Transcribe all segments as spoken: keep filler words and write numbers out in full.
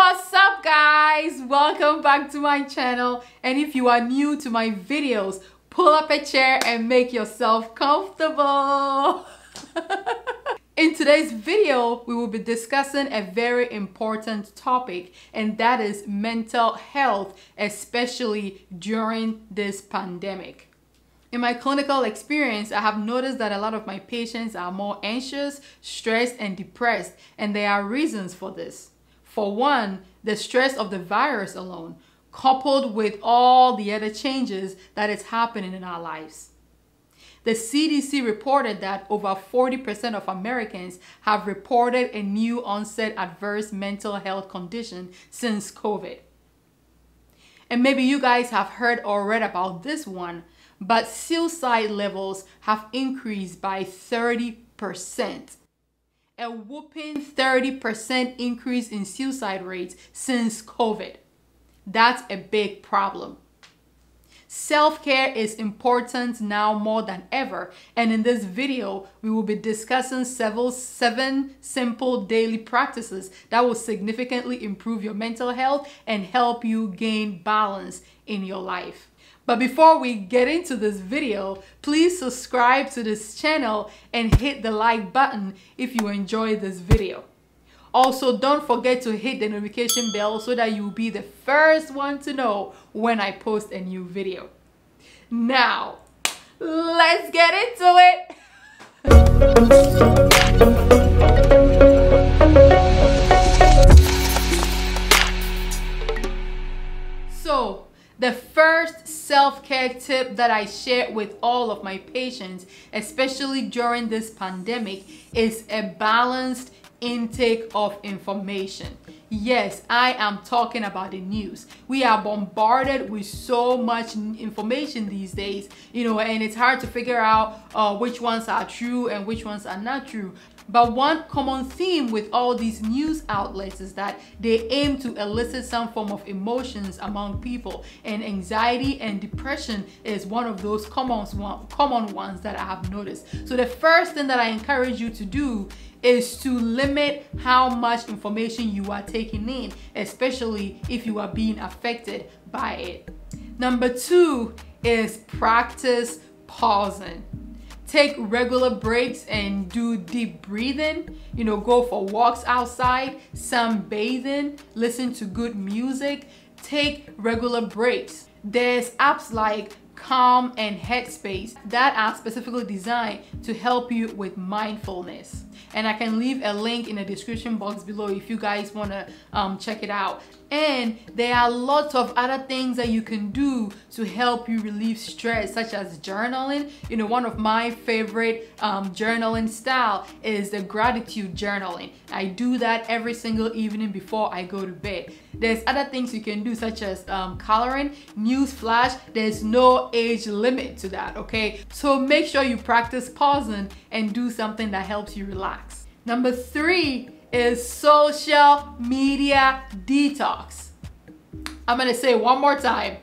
What's up, guys? Welcome back to my channel, and if you are new to my videos, pull up a chair and make yourself comfortable. In today's video, we will be discussing a very important topic, and that is mental health, especially during this pandemic. In my clinical experience, I have noticed that a lot of my patients are more anxious, stressed, and depressed, and there are reasons for this. For one, the stress of the virus alone, coupled with all the other changes that is happening in our lives. The C D C reported that over forty percent of Americans have reported a new onset adverse mental health condition since COVID. And maybe you guys have heard or read about this one, but suicide levels have increased by thirty percent. A whopping thirty percent increase in suicide rates since COVID. That's a big problem. Self-care is important now more than ever, and in this video, we will be discussing several seven simple daily practices that will significantly improve your mental health and help you gain balance in your life. But before we get into this video, please subscribe to this channel and hit the like button if you enjoy this video. Also, don't forget to hit the notification bell so that you'll be the first one to know when I post a new video. Now, let's get into it. So, the first self-care tip that I share with all of my patients, especially during this pandemic, is a balanced intake of information. Yes, I am talking about the news. We are bombarded with so much information these days, you know, and it's hard to figure out uh, which ones are true and which ones are not true. But one common theme with all these news outlets is that they aim to elicit some form of emotions among people, and anxiety and depression is one of those common, common ones that I have noticed. So the first thing that I encourage you to do is to limit how much information you are taking in, especially if you are being affected by it. Number two is practice pausing. Take regular breaks and do deep breathing. You know, go for walks outside, sunbathing, listen to good music. Take regular breaks. There's apps like Calm and Headspace that are specifically designed to help you with mindfulness. And I can leave a link in the description box below if you guys want to um, check it out. And there are lots of other things that you can do to help you relieve stress, such as journaling. You know, one of my favorite um, journaling style is the gratitude journaling. I do that every single evening before I go to bed. There's other things you can do, such as um, coloring. Newsflash, there's no age limit to that, okay? So make sure you practice pausing and do something that helps you relax. Number three is social media detox. I'm gonna say it one more time.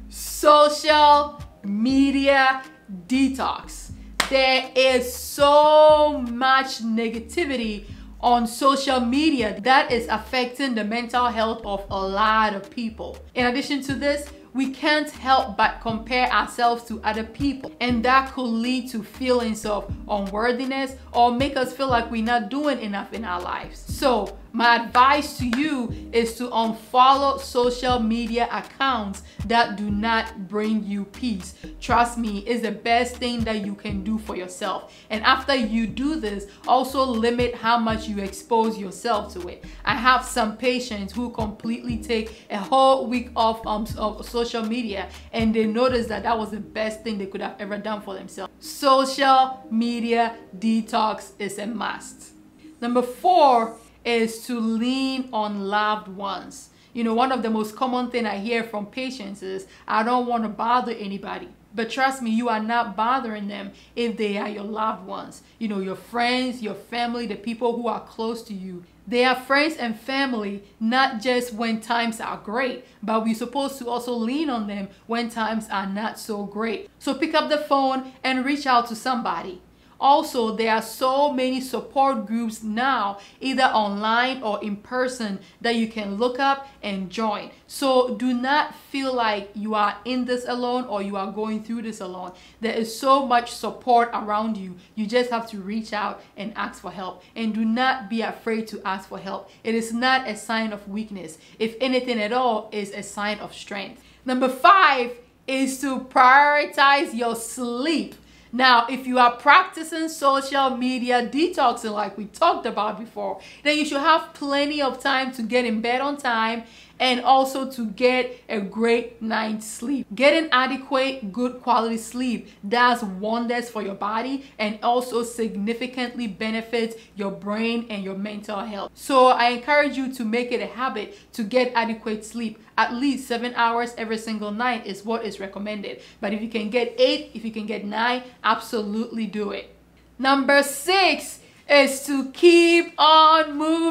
Social media detox. There is so much negativity on social media that is affecting the mental health of a lot of people. In addition to this, we can't help but compare ourselves to other people, and that could lead to feelings of unworthiness or make us feel like we're not doing enough in our lives. So my advice to you is to unfollow social media accounts that do not bring you peace. Trust me, it's the best thing that you can do for yourself. And after you do this, also limit how much you expose yourself to it. I have some patients who completely take a whole week off um, of social media, and they notice that that was the best thing they could have ever done for themselves. Social media detox is a must. Number four is to lean on loved ones. You know, one of the most common thing I hear from patients is, I don't want to bother anybody. But trust me, you are not bothering them if they are your loved ones. You know, your friends, your family, the people who are close to you. They are friends and family, not just when times are great, but we're supposed to also lean on them when times are not so great. So pick up the phone and reach out to somebody. Also, there are so many support groups now, either online or in person, that you can look up and join. So do not feel like you are in this alone or you are going through this alone. There is so much support around you. You just have to reach out and ask for help. And do not be afraid to ask for help. It is not a sign of weakness. If anything at all, it's a sign of strength. Number five is to prioritize your sleep. Now, if you are practicing social media detoxing like we talked about before, then you should have plenty of time to get in bed on time and also to get a great night's sleep. Getting adequate, good quality sleep does wonders for your body and also significantly benefits your brain and your mental health. So I encourage you to make it a habit to get adequate sleep. At least seven hours every single night is what is recommended. But if you can get eight, if you can get nine, absolutely do it. Number six is to keep on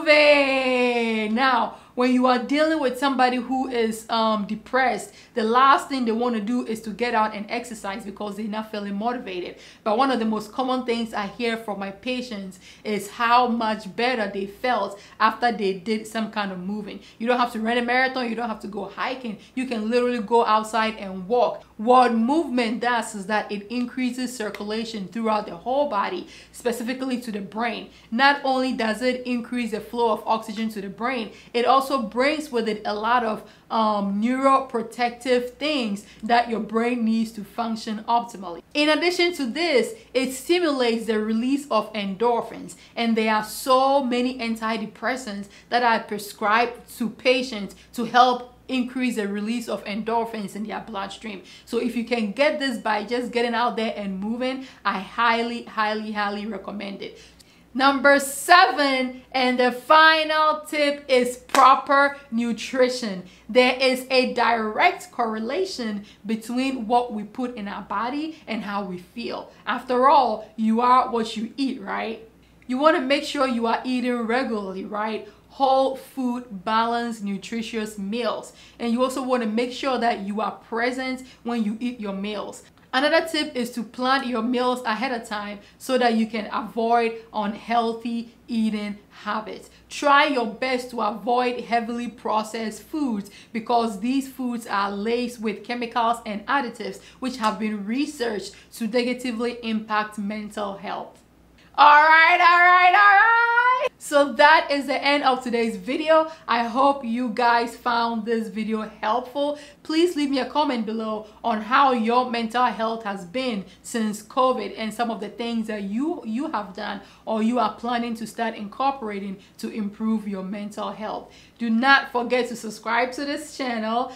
moving. Now, when you are dealing with somebody who is um, depressed, the last thing they want to do is to get out and exercise because they're not feeling motivated. But one of the most common things I hear from my patients is how much better they felt after they did some kind of moving. You don't have to run a marathon. You don't have to go hiking. You can literally go outside and walk. What movement does is that it increases circulation throughout the whole body, specifically to the brain. Not only does it increase the flow of oxygen to the brain, it also also brings with it a lot of um, neuroprotective things that your brain needs to function optimally. In addition to this, it stimulates the release of endorphins, and there are so many antidepressants that are prescribed to patients to help increase the release of endorphins in their bloodstream. So if you can get this by just getting out there and moving, I highly, highly, highly recommend it. Number seven, and the final tip, is proper nutrition. There is a direct correlation between what we put in our body and how we feel. After all, you are what you eat, right? You want to make sure you are eating regularly, right? Whole food, balanced, nutritious meals. And you also want to make sure that you are present when you eat your meals. Another tip is to plan your meals ahead of time so that you can avoid unhealthy eating habits. Try your best to avoid heavily processed foods because these foods are laced with chemicals and additives which have been researched to negatively impact mental health. All right, all right, all right. So that is the end of today's video. I hope you guys found this video helpful. Please leave me a comment below on how your mental health has been since COVID and some of the things that you, you have done or you are planning to start incorporating to improve your mental health. Do not forget to subscribe to this channel,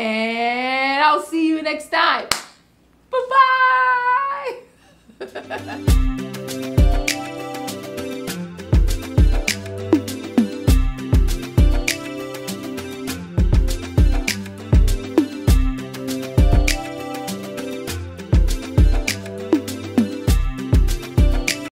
and I'll see you next time. Bye-bye.